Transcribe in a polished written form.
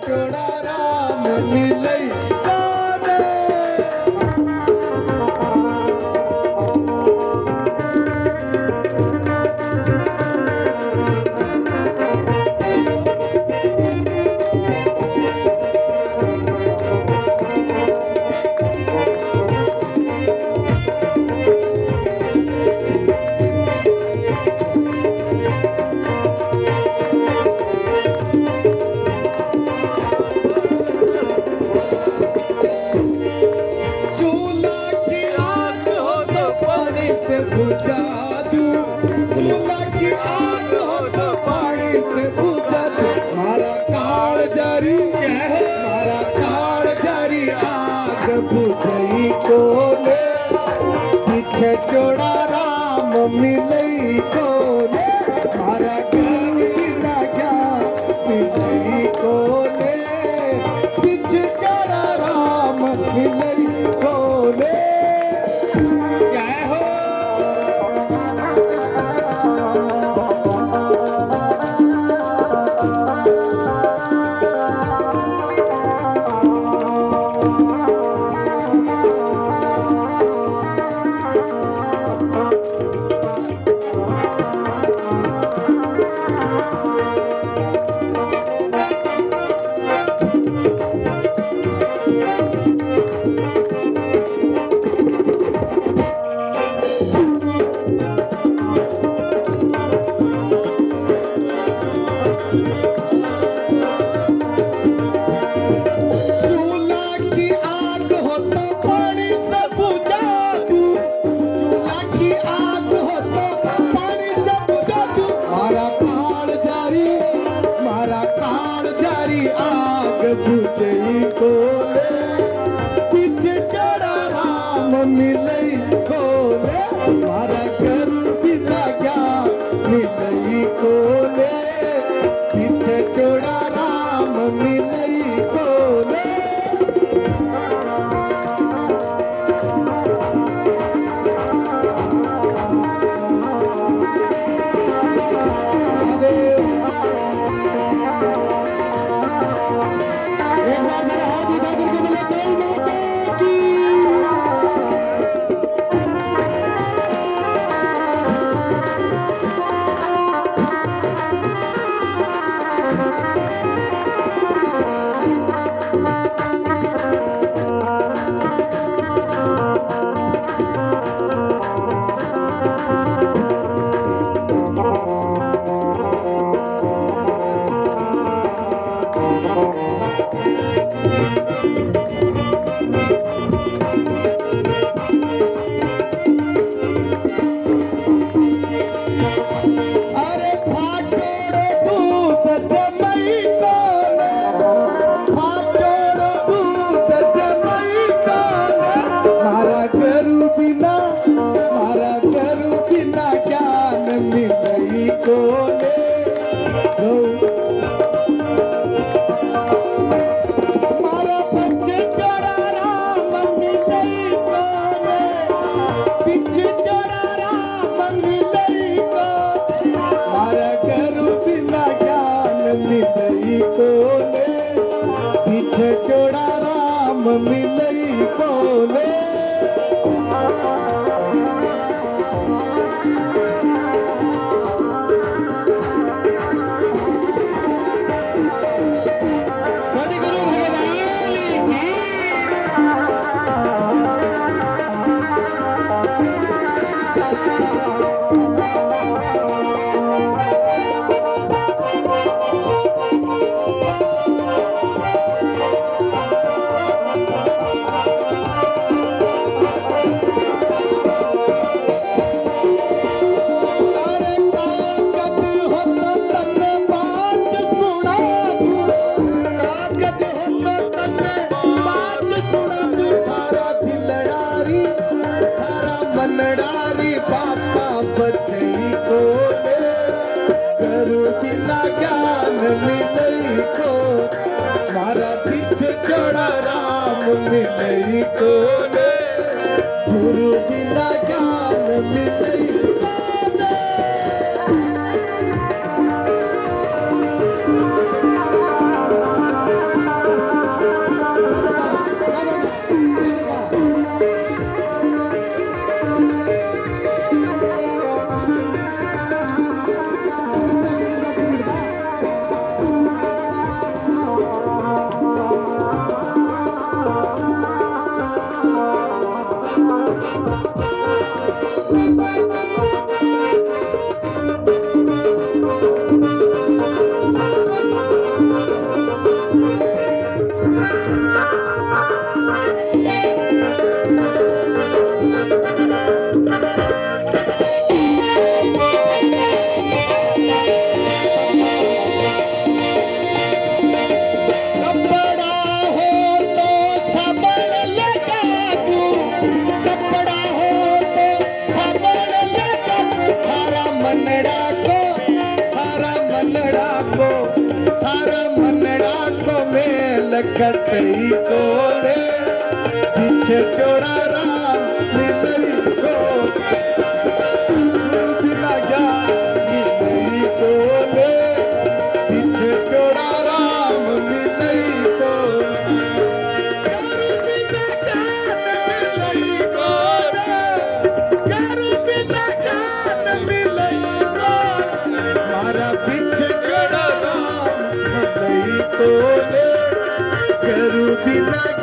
चोड़ा राम मिलई कोने। चोड़ा राम मिलई कोने मारा घर बिना क्या मिलई कोने बिच चोड़ा राम मिलई कोने। क्या हो बुझई कोने बिच चढ़ा राम मिलई कोने मारा घर बिना क्या मिलई कोने बिच चढ़ा राम मिलई कोने। चोड़ा राम मिलई कोने। मनडारी बापा बचई कोने करू बिना ज्ञान मिलई को मारा पीछे चढ़ा राम मिलई कोने गुरु बिना ज्ञान मिलई कोने। कटई को ले पीछे जोड़ा राम मिलई को गुरु बिना ज्ञान मिलई को ले पीछे जोड़ा राम मिलई को गुरु बिना ज्ञान मिलई को मारा पीछे जोड़ा राम मिलई को ले गुरु बिना